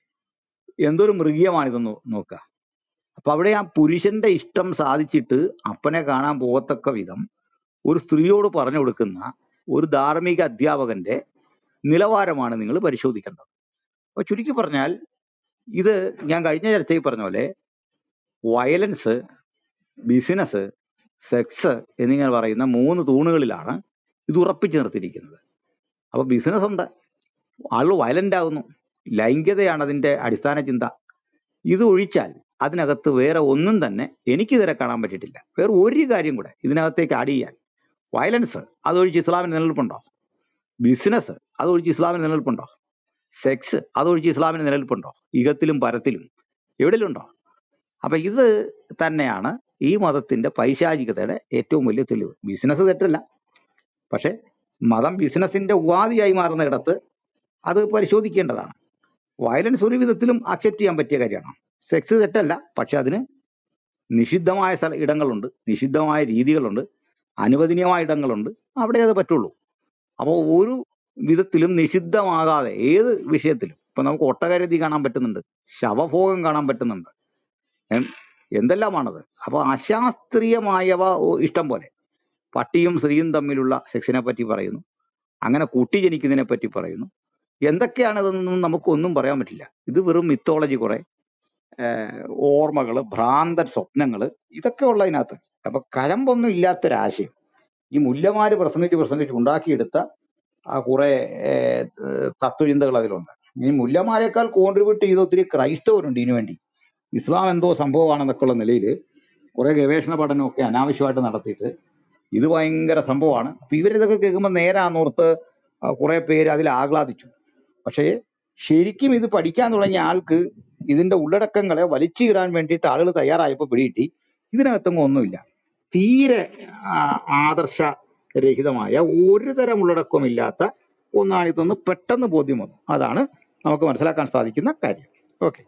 എന്തൊരു മൃഗീയമാണിതെന്ന് നോക്കുക. അപ്പൊ അവിടെ ആ പുരുഷന്റെ ഇഷ്ടം സാധിച്ചിട്ട് അപ്പനെ കാണാൻ പോകത്തക്ക വിധം ഒരു സ്ത്രീയോട് പറഞ്ഞു കൊടുക്കുന്ന ഒരു ധാർമ്മിക അധ്യാപകന്റെ നിലവാരമാണ് നിങ്ങൾ പരിശോധിക്കേണ്ടത്. അപ്പൊ ചുരുക്കി പറഞ്ഞാൽ, ഇത് ഞാൻ കഴിഞ്ഞ ചർച്ചയിൽ പറഞ്ഞ പോലെ വയലൻസ്, ബിസിനസ്, സെക്സ് എന്നിങ്ങനെ പറയുന്ന മൂന്ന് തൂണുകളിലാണ് ഇത് ഉറപ്പിച്ചു നിർത്തിയിരിക്കുന്നത്. അപ്പൊ ബിസിനസ് ഉണ്ട്, ആളുകൾ വയലന്റ് ആകുന്നു, ലൈംഗികതയാണ് അതിന്റെ അടിസ്ഥാന ചിന്ത. ഇത് ഒഴിച്ചാൽ അതിനകത്ത് വേറെ ഒന്നും തന്നെ എനിക്കിതുവരെ കാണാൻ പറ്റിയിട്ടില്ല. വേറെ ഒരു കാര്യം കൂടെ ഇതിനകത്തേക്ക് ആഡ് ചെയ്യാൻ, വയലൻസ് അതൊഴിച്ച് ഇസ്ലാമിന് നിലനിൽപ്പുണ്ടോ? ബിസിനസ് അതൊഴിച്ച് ഇസ്ലാമിന് നിലനിൽപ്പുണ്ടോ? സെക്സ് അതൊഴിച്ച് ഇസ്ലാമിന് നിലനിൽപ്പുണ്ടോ? ഇഹത്തിലും പരത്തിലും എവിടെയും ഉണ്ടോ? അപ്പൊ ഇത് തന്നെയാണ് ഈ മതത്തിന്റെ പൈശാചികതയുടെ ഏറ്റവും വലിയ തെളിവ്. ബിസിനസ് തെറ്റല്ല, പക്ഷെ മതം ബിസിനസിന്റെ ഉപാധിയായി മാറുന്ന ഇടത്ത് അത് പരിശോധിക്കേണ്ടതാണ്. വയലൻസ് ഒരു വിധത്തിലും അക്സെപ്റ്റ് ചെയ്യാൻ പറ്റിയ കാര്യമാണ്. സെക്സ് തെറ്റല്ല, പക്ഷെ അതിന് നിഷിദ്ധമായ സ്ഥല ഇടങ്ങളുണ്ട്, നിഷിദ്ധമായ രീതികളുണ്ട്, അനുവദനീയമായ ഇടങ്ങളുണ്ട്, അവിടെ അത് പറ്റുള്ളൂ. അപ്പോൾ ഒരു വിധത്തിലും നിഷിദ്ധമാകാതെ ഏത് വിഷയത്തിലും, ഇപ്പൊ നമുക്ക് ഒട്ടകരതി കാണാൻ പറ്റുന്നുണ്ട്, ശവഭോഗം കാണാൻ പറ്റുന്നുണ്ട്, എം, എന്തെല്ലാമാണത്. അപ്പൊ അശാസ്ത്രീയമായവ ഓ- ഇഷ്ടം പോലെ. പട്ടിയും സ്ത്രീയും തമ്മിലുള്ള സെക്സിനെ പറ്റി പറയുന്നു, അങ്ങനെ കുട്ടി ജനിക്കുന്നതിനെ പറ്റി പറയുന്നു, എന്തൊക്കെയാണിതെന്നൊന്നും നമുക്കൊന്നും പറയാൻ പറ്റില്ല. ഇത് വെറും മിത്തോളജി, കുറെ ഓർമ്മകള്, ഭ്രാന്തൻ സ്വപ്നങ്ങള്, ഇതൊക്കെ ഉള്ള അതിനകത്ത്. അപ്പൊ കഴമ്പൊന്നും ഇല്ലാത്തൊരാശയം ഈ മുല്ലമാര് പ്രസംഗിച്ച് പ്രസംഗിച്ച് ഉണ്ടാക്കിയെടുത്ത ആ കുറെ ഏർ, തത്വചിന്തകൾ അതിലുണ്ട്. ഈ മുല്ലമാരെക്കാൾ കോൺട്രിബ്യൂട്ട് ചെയ്ത ഒത്തിരി ക്രൈസ്തവരുണ്ട് ഇതിനു വേണ്ടി. ഇസ്ലാം എന്തോ സംഭവമാണെന്നൊക്കെ ഉള്ള നിലയിൽ കുറെ ഗവേഷണ പഠനമൊക്കെ അനാവശ്യമായിട്ട് നടത്തിയിട്ട് ഇത് ഭയങ്കര സംഭവമാണ്. അപ്പൊ ഇവരിതൊക്കെ കേൾക്കുമ്പോൾ നേരാന്നോർത്ത് കുറെ പേര് അതിൽ ആഹ്ലാദിച്ചു. പക്ഷേ ശരിക്കും ഇത് പഠിക്കാൻ തുടങ്ങിയ ആൾക്ക് ഇതിന്റെ ഉള്ളടക്കങ്ങളെ വലിച്ചു കീറാൻ വേണ്ടിയിട്ട് ആളുകൾ തയ്യാറായപ്പോൾ പിടികിട്ടി ഇതിനകത്തൊന്നും ഒന്നുമില്ല. തീരെ ആ, ആദർശരഹിതമായ ഒരു തരം ഉള്ളടക്കമില്ലാത്ത ഒന്നാണ് ഇതൊന്ന് പെട്ടെന്ന് ബോധ്യം വന്നു. അതാണ് നമുക്ക് മനസ്സിലാക്കാൻ സാധിക്കുന്ന കാര്യം. ഓക്കെ.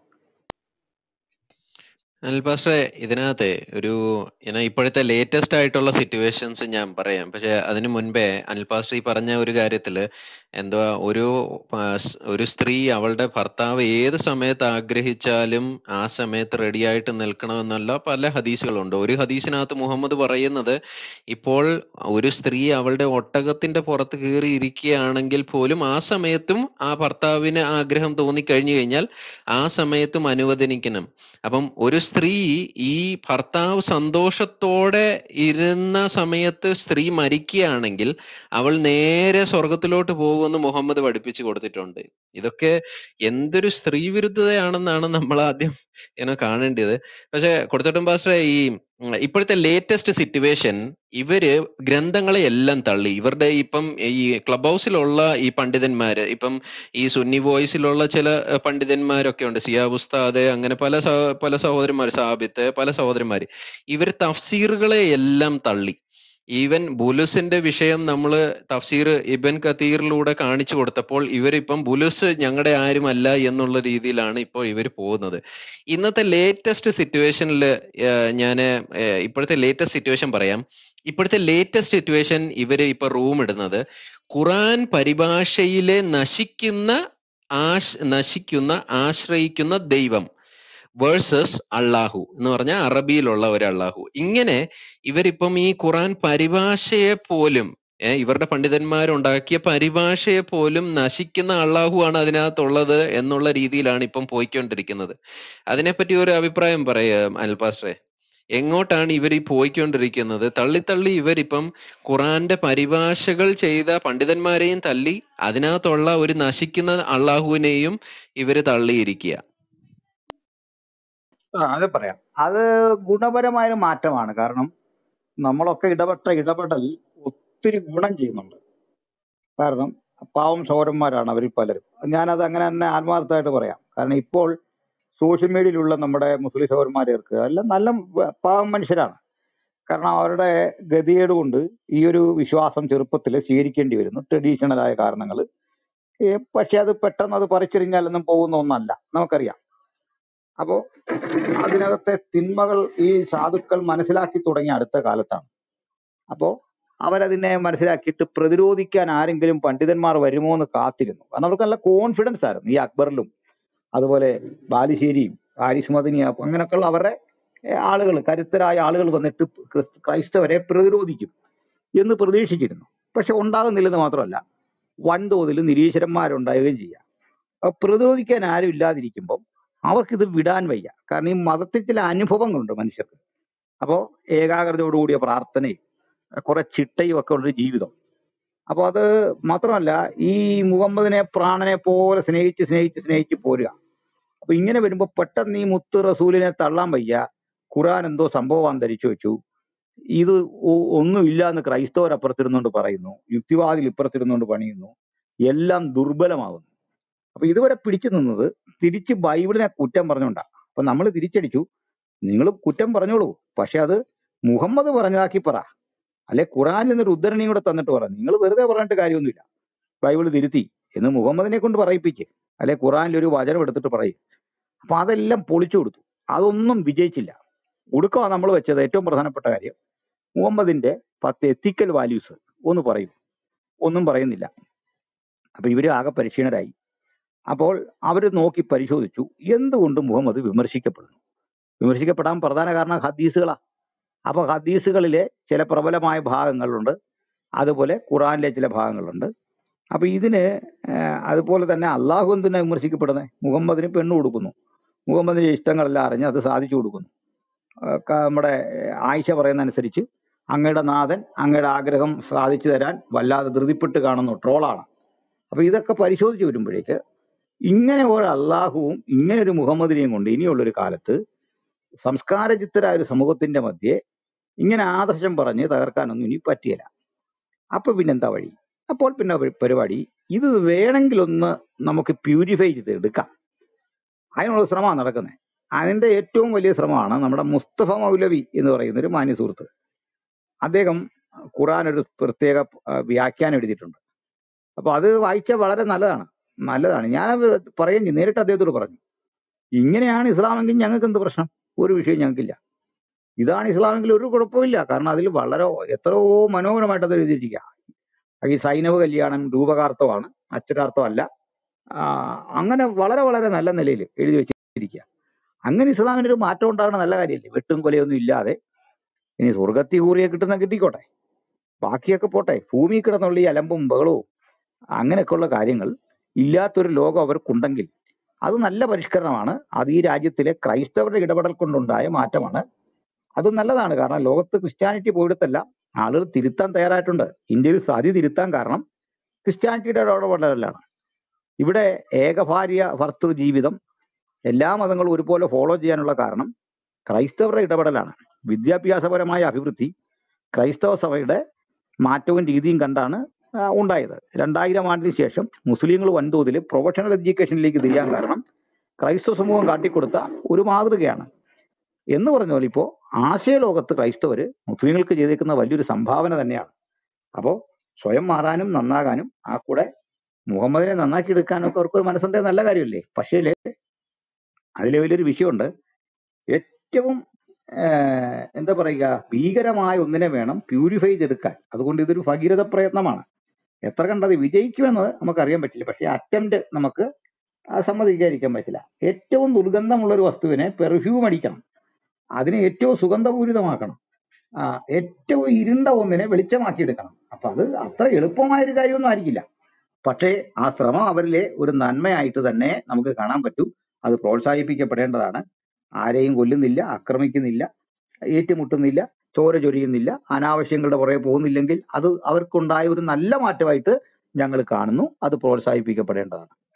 അനിൽ പാസ്റ്ററെ, ഇതിനകത്തെ ഒരു ഇന ഇപ്പോഴത്തെ ലേറ്റസ്റ്റ് ആയിട്ടുള്ള സിറ്റുവേഷൻസ് ഞാൻ പറയാം. പക്ഷെ അതിനു മുൻപേ അനിൽ പാസ്റ്റർ ഈ പറഞ്ഞ ഒരു കാര്യത്തില് എന്തുവാ ഒരു ആ, സ് ഒരു സ്ത്രീ അവളുടെ ഭർത്താവ് ഏത് സമയത്ത് ആഗ്രഹിച്ചാലും ആ സമയത്ത് റെഡി ആയിട്ട് നിൽക്കണമെന്നുള്ള പല ഹദീസുകളുണ്ട്. ഒരു ഹദീസിനകത്ത് മുഹമ്മദ് പറയുന്നത്, ഇപ്പോൾ ഒരു സ്ത്രീ അവളുടെ ഒട്ടകത്തിന്റെ പുറത്ത് കയറി ഇരിക്കുകയാണെങ്കിൽ പോലും ആ സമയത്തും ആ ഭർത്താവിന് ആഗ്രഹം തോന്നിക്കഴിഞ്ഞു കഴിഞ്ഞാൽ ആ സമയത്തും അനുവദനിക്കണം. അപ്പം ഒരു സ്ത്രീ ഈ ഭർത്താവ് സന്തോഷത്തോടെ ഇരുന്ന സമയത്ത് സ്ത്രീ മരിക്കുകയാണെങ്കിൽ അവൾ നേരെ സ്വർഗത്തിലോട്ട് പോകുമെന്ന് മുഹമ്മദ് പഠിപ്പിച്ചു കൊടുത്തിട്ടുണ്ട്. ഇതൊക്കെ എന്തൊരു സ്ത്രീ വിരുദ്ധതയാണെന്നാണ് നമ്മൾ ആദ്യം ഇങ്ങനെ കാണേണ്ടത്. പക്ഷെ കൊടുത്തോട്ടം പാസ്റ്ററെ, ഈ ഉം, ഇപ്പോഴത്തെ ലേറ്റസ്റ്റ് സിറ്റുവേഷൻ ഇവര് ഗ്രന്ഥങ്ങളെ എല്ലാം തള്ളി. ഇവരുടെ ഇപ്പം ഈ ക്ലബ് ഹൗസിലുള്ള ഈ പണ്ഡിതന്മാര്, ഇപ്പം ഈ സുന്നി വോയിസിലുള്ള ചില അഹ് പണ്ഡിതന്മാരൊക്കെ ഉണ്ട്, സിയാബ് ഉസ്താദ്, അങ്ങനെ പല സഹ- പല സഹോദരന്മാര്, സാബിത്ത്, പല സഹോദരന്മാര്, ഇവര് തഫ്സീറുകളെ എല്ലാം തള്ളി. ഈവൻ ബുലുസിന്റെ വിഷയം നമ്മള് തഫ്സീർ ഇബൻ കതീറിലൂടെ കാണിച്ചു കൊടുത്തപ്പോൾ ഇവരിപ്പം ബുലുസ് ഞങ്ങളുടെ ആരുമല്ല എന്നുള്ള രീതിയിലാണ് ഇപ്പോൾ ഇവർ പോകുന്നത്. ഇന്നത്തെ ലേറ്റസ്റ്റ് സിറ്റുവേഷനിൽ ഞാൻ ഇപ്പോഴത്തെ ലേറ്റസ്റ്റ് സിറ്റുവേഷൻ പറയാം. ഇപ്പോഴത്തെ ലേറ്റസ്റ്റ് സിറ്റുവേഷൻ ഇവര് ഇപ്പൊ റൂം ഇടുന്നത് ഖുറാൻ പരിഭാഷയിലെ നശിക്കുന്ന ആശ് നശിക്കുന്ന ആശ്രയിക്കുന്ന ദൈവം വേഴ്സസ് അള്ളാഹു എന്ന് പറഞ്ഞാൽ അറബിയിലുള്ള ഒരു അള്ളാഹു. ഇങ്ങനെ ഇവരിപ്പം ഈ ഖുറാൻ പരിഭാഷയെ പോലും ഏർ ഇവരുടെ പണ്ഡിതന്മാരുണ്ടാക്കിയ പരിഭാഷയെ പോലും നശിക്കുന്ന അള്ളാഹു ആണ് അതിനകത്തുള്ളത് എന്നുള്ള രീതിയിലാണ് ഇപ്പം പോയിക്കൊണ്ടിരിക്കുന്നത്. അതിനെപ്പറ്റി ഒരു അഭിപ്രായം പറയാം അനിൽ പാസ്റ്ററെ. എങ്ങോട്ടാണ് ഇവർ ഈ പോയിക്കൊണ്ടിരിക്കുന്നത്? തള്ളിത്തള്ളി ഇവരിപ്പം ഖുറാന്റെ പരിഭാഷകൾ ചെയ്ത പണ്ഡിതന്മാരെയും തല്ലി അതിനകത്തുള്ള ഒരു നശിക്കുന്ന അള്ളാഹുവിനെയും ഇവര് തള്ളിയിരിക്കുക. ആ, അത് പറയാം. അത് ഗുണപരമായ ഒരു മാറ്റമാണ്. കാരണം നമ്മളൊക്കെ ഇടപെട്ട ഇടപെടൽ ഒത്തിരി ഗുണം ചെയ്യുന്നുണ്ട്. കാരണം പാവം സൗരന്മാരാണ് അവരിൽ പലരും. ഞാനത് അങ്ങനെ തന്നെ ആത്മാർത്ഥമായിട്ട് പറയാം. കാരണം ഇപ്പോൾ സോഷ്യൽ മീഡിയയിലുള്ള നമ്മുടെ മുസ്ലിം സൗരന്മാർക്ക് എല്ലാം നല്ല വ- പാവം മനുഷ്യരാണ്. കാരണം അവരുടെ ഗതികേട് കൊണ്ട് ഈ ഒരു വിശ്വാസം ചെറുപ്പത്തിൽ സ്വീകരിക്കേണ്ടി വരുന്നു, ട്രഡീഷണലായ കാരണങ്ങൾ. പക്ഷെ അത് പെട്ടെന്ന് അത് പറിച്ചെറിഞ്ഞാലൊന്നും പോകുന്ന ഒന്നല്ല, നമുക്കറിയാം. അപ്പോ അതിനകത്തെ തിന്മകൾ ഈ സാധുക്കൾ മനസ്സിലാക്കി തുടങ്ങിയ അടുത്ത കാലത്താണ്. അപ്പോ അവരതിനെ മനസ്സിലാക്കിയിട്ട് പ്രതിരോധിക്കാൻ ആരെങ്കിലും പണ്ഡിതന്മാർ വരുമോ എന്ന് കാത്തിരുന്നു. കാരണം അവർക്ക് നല്ല കോൺഫിഡൻസ് ആയിരുന്നു. ഈ അക്ബറിലും അതുപോലെ ബാലുശ്ശേരിയും ഹാരിസ് മദനി അങ്ങനെയൊക്കെയുള്ള അവരുടെ ആളുകൾ, കരുത്തരായ ആളുകൾ വന്നിട്ട് ക്രിസ്ത- ക്രൈസ്തവരെ പ്രതിരോധിക്കും എന്ന് പ്രതീക്ഷിച്ചിരുന്നു. പക്ഷെ ഉണ്ടാകുന്നില്ലെന്ന് മാത്രമല്ല, വൻതോതിൽ നിരീശ്വരന്മാരുണ്ടാവുകയും ചെയ്യാം. അപ്പൊ പ്രതിരോധിക്കാൻ ആരും ഇല്ലാതിരിക്കുമ്പോൾ അവർക്കിത് വിടാൻ വയ്യ. കാരണം ഈ മതത്തിൽ ചില അനുഭവങ്ങളുണ്ട് മനുഷ്യർക്ക്. അപ്പോൾ ഏകാഗ്രതയോടുകൂടിയ പ്രാർത്ഥനയും കുറെ ചിട്ടയും ഒക്കെ ഉള്ളൊരു ജീവിതം. അപ്പൊ അത് മാത്രമല്ല, ഈ മുഹമ്മദിനെ പ്രാണനെ പോലെ സ്നേഹിച്ച് സ്നേഹിച്ച് സ്നേഹിച്ച് പോരുക. അപ്പൊ ഇങ്ങനെ വരുമ്പോ പെട്ടെന്ന് ഈ മുത്ത് റസൂലിനെ തള്ളാൻ വയ്യ. ഖുറാൻ എന്തോ സംഭവം ധരിച്ചു വെച്ചു, ഇത് ഒ- ഒന്നുമില്ല എന്ന് ക്രൈസ്തവർ അപ്പുറത്തിരുന്നുകൊണ്ട് പറയുന്നു, യുക്തിവാദികൾ ഇപ്പുറത്തിരുന്നുകൊണ്ട് പണിയുന്നു, എല്ലാം ദുർബലമാകുന്നു. അപ്പൊ ഇതുവരെ പിടിച്ചു നിന്നത് തിരിച്ച് ബൈബിളിനെ കുറ്റം പറഞ്ഞുകൊണ്ടാ. അപ്പൊ നമ്മൾ തിരിച്ചടിച്ചു, നിങ്ങൾ കുറ്റം പറഞ്ഞോളൂ, പക്ഷെ അത് മുഹമ്മദ് പറഞ്ഞതാക്കി പറ, അല്ലെ ഖുറാനിൽ നിന്നൊരു ഉദ്ധരണി കൂടെ തന്നിട്ട് പറ. നിങ്ങൾ വെറുതെ പറഞ്ഞിട്ട് കാര്യമൊന്നുമില്ല, ബൈബിൾ തിരുത്തി എന്ന് മുഹമ്മദിനെ കൊണ്ട് പറയിപ്പിച്ച്, അല്ലെ ഖുറാനിൽ ഒരു വചനം എടുത്തിട്ട് പറയും. അപ്പൊ അതെല്ലാം പൊളിച്ചു കൊടുത്തു. അതൊന്നും വിജയിച്ചില്ല. ഒടുക്കമാണ് നമ്മൾ വെച്ചത് ഏറ്റവും പ്രധാനപ്പെട്ട കാര്യം, മുഹമ്മദിന്റെ പത്ത് എത്തിക്കൽ വാല്യൂസ് ഒന്ന് പറയും, ഒന്നും പറയുന്നില്ല. അപ്പൊ ഇവര് ആകെ പരിശീലനരായി. അപ്പോൾ അവർ നോക്കി പരിശോധിച്ചു എന്തുകൊണ്ട് മുഹമ്മദ് വിമർശിക്കപ്പെടുന്നു. വിമർശിക്കപ്പെടാൻ പ്രധാന കാരണം ഹദീസുകളാ. അപ്പൊ ഹദീസുകളിലെ ചില പ്രബലമായ ഭാഗങ്ങളുണ്ട്, അതുപോലെ ഖുറാനിലെ ചില ഭാഗങ്ങളുണ്ട്. അപ്പൊ ഇതിന് ഏഹ്, അതുപോലെ തന്നെ അള്ളാഹു എന്തിനാ വിമർശിക്കപ്പെടുന്നത്? മുഹമ്മദിന് പെണ്ണ് കൊടുക്കുന്നു, മുഹമ്മദിന്റെ ഇഷ്ടങ്ങളെല്ലാം അറിഞ്ഞ് അത് സാധിച്ചു കൊടുക്കുന്നു. ആ, ക- നമ്മുടെ ആയിഷ പറയുന്ന അനുസരിച്ച് അങ്ങയുടെ നാഥൻ അങ്ങയുടെ ആഗ്രഹം സാധിച്ചു തരാൻ വല്ലാതെ ധൃതിപ്പെട്ട് കാണുന്നു, ട്രോളാണ്. അപ്പൊ ഇതൊക്കെ പരിശോധിച്ച് വരുമ്പോഴേക്ക് ഇങ്ങനെ ഒരു അള്ളാഹുവും ഇങ്ങനെ ഒരു മുഹമ്മദിനെയും കൊണ്ട് ഇനിയുള്ളൊരു കാലത്ത് സംസ്കാരചിത്തരായ ഒരു സമൂഹത്തിന്റെ മധ്യേ ഇങ്ങനെ ആദർശം പറഞ്ഞ് തകർക്കാനൊന്നും ഇനി പറ്റിയല്ല. അപ്പൊ പിന്നെന്താ വഴി? അപ്പോൾ പിന്നെ ഒരു പരിപാടി, ഇത് വേണമെങ്കിലൊന്ന് നമുക്ക് പ്യൂരിഫൈ ചെയ്ത് എടുക്കാം. അതിനുള്ള ശ്രമമാണ് നടക്കുന്നത്. അതിന്റെ ഏറ്റവും വലിയ ശ്രമമാണ് നമ്മുടെ മുസ്തഫ മൗലവി എന്ന് പറയുന്ന ഒരു മാന്യ സുഹൃത്ത്. അദ്ദേഹം ഖുറാൻ ഒരു പ്രത്യേക ആ, വ്യാഖ്യാനം എഴുതിയിട്ടുണ്ട്. അപ്പൊ അത് വായിച്ചാൽ വളരെ നല്ലതാണ് നല്ലതാണ് ഞാൻ പറയുകയും ചെയ്തു. നേരിട്ട് അദ്ദേഹത്തോട് പറഞ്ഞു, ഇങ്ങനെയാണ് ഇസ്ലാമെങ്കിൽ ഞങ്ങൾക്ക് എന്ത് പ്രശ്നം? ഒരു വിഷയം ഞങ്ങൾക്കില്ല. ഇതാണ് ഇസ്ലാമെങ്കിൽ ഒരു കുഴപ്പമില്ല. കാരണം അതിൽ വളരെ എത്രയോ മനോഹരമായിട്ട് അത് എഴുതിയിരിക്കുക. ഈ സൈനവ് കല്യാണം രൂപകാർത്ഥമാണ്, അക്ഷരാർത്ഥമല്ല. ആ, അങ്ങനെ വളരെ വളരെ നല്ല നിലയിൽ എഴുതി വെച്ചിരിക്കുക. അങ്ങനെ ഇസ്ലാമിന് ഒരു മാറ്റം ഉണ്ടാകുന്ന നല്ല കാര്യമല്ലേ? വെട്ടും കൊലയൊന്നും ഇല്ലാതെ. ഇനി സ്വർഗത്തി കൂറിയെ കിട്ടുന്ന കിട്ടിക്കോട്ടെ, ബാക്കിയൊക്കെ പോട്ടെ. ഭൂമി കിടന്നുള്ള ഈ അലമ്പും ബഹളവും അങ്ങനെയൊക്കെയുള്ള കാര്യങ്ങൾ ഇല്ലാത്തൊരു ലോകം അവർക്കുണ്ടെങ്കിൽ അത് നല്ല പരിഷ്കരണമാണ്. അത് ഈ രാജ്യത്തിലെ ക്രൈസ്തവരുടെ ഇടപെടൽ കൊണ്ടുണ്ടായ മാറ്റമാണ്. അത് നല്ലതാണ്. കാരണം ലോകത്ത് ക്രിസ്ത്യാനിറ്റി പോയിടത്തല്ല ആളുകൾ തിരുത്താൻ തയ്യാറായിട്ടുണ്ട്. ഇന്ത്യയിൽ സതി തിരുത്താൻ കാരണം ക്രിസ്ത്യാനിറ്റിയുടെ ഇടപെടലാണ്. ഇവിടെ ഏകഭാര്യ ഭർത്തൃ ജീവിതം എല്ലാ മതങ്ങളും ഒരുപോലെ ഫോളോ ചെയ്യാനുള്ള കാരണം ക്രൈസ്തവരുടെ ഇടപെടലാണ്. വിദ്യാഭ്യാസപരമായ അഭിവൃദ്ധി ക്രൈസ്തവ സഭയുടെ മാറ്റവും രീതിയും കണ്ടാണ് ആ, ഉണ്ടായത്. രണ്ടായിരം ആണ്ടിന് ശേഷം മുസ്ലിങ്ങൾ വൻതോതിൽ പ്രൊഫഷണൽ എഡ്യൂക്കേഷനിലേക്ക് തിരിയാൻ കാരണം ക്രൈസ്തവ സമൂഹം കാട്ടിക്കൊടുത്ത ഒരു മാതൃകയാണ്. എന്ന് പറഞ്ഞ പോലെ ഇപ്പോൾ ആശയലോകത്ത് ക്രൈസ്തവര് മുസ്ലിങ്ങൾക്ക് ചെയ്തേക്കുന്ന വലിയൊരു സംഭാവന തന്നെയാണ്. അപ്പോൾ സ്വയം മാറാനും നന്നാകാനും ആ കൂടെ മുഹമ്മദിനെ നന്നാക്കി എടുക്കാനും ഒക്കെ അവർക്കൊരു മനസ്സുണ്ടെങ്കിൽ നല്ല കാര്യമല്ലേ? പക്ഷേ അതിലെ വലിയൊരു വിഷയമുണ്ട്. ഏറ്റവും ആഹ്, എന്താ പറയുക, ഭീകരമായ ഒന്നിനെ വേണം പ്യൂരിഫൈ ചെയ്തെടുക്കാൻ. അതുകൊണ്ട് ഇതൊരു ഭഗീരഥ പ്രയത്നമാണ്. എത്ര കണ്ടത് വിജയിക്കുമെന്ന് നമുക്കറിയാൻ പറ്റില്ല. പക്ഷേ അറ്റംപ്റ്റ് നമുക്ക് ആ സമ്മതിക്കാതിരിക്കാൻ പറ്റില്ല. ഏറ്റവും ദുർഗന്ധമുള്ള ഒരു വസ്തുവിനെ പെർഫ്യൂം അടിക്കണം, അതിനെ ഏറ്റവും സുഗന്ധപൂരിതമാക്കണം. ആ, ഏറ്റവും ഇരുണ്ട ഒന്നിനെ വെളിച്ചമാക്കി എടുക്കണം. അപ്പൊ അത് അത്ര എളുപ്പമായ ഒരു കാര്യമൊന്നും ആയിരിക്കില്ല. പക്ഷേ ആ ശ്രമം അവരിലെ ഒരു നന്മയായിട്ട് തന്നെ നമുക്ക് കാണാൻ പറ്റും. അത് പ്രോത്സാഹിപ്പിക്കപ്പെടേണ്ടതാണ്. ആരെയും കൊല്ലുന്നില്ല, ആക്രമിക്കുന്നില്ല, ഏറ്റുമുട്ടുന്നില്ല, ചോര ചൊരിയുന്നില്ല, അനാവശ്യങ്ങളുടെ പുറകെ പോകുന്നില്ലെങ്കിൽ അത് അവർക്കുണ്ടായ ഒരു നല്ല മാറ്റമായിട്ട് ഞങ്ങൾ കാണുന്നു. അത് പ്രോത്സാഹിപ്പിക്കപ്പെടേണ്ടതാണ്.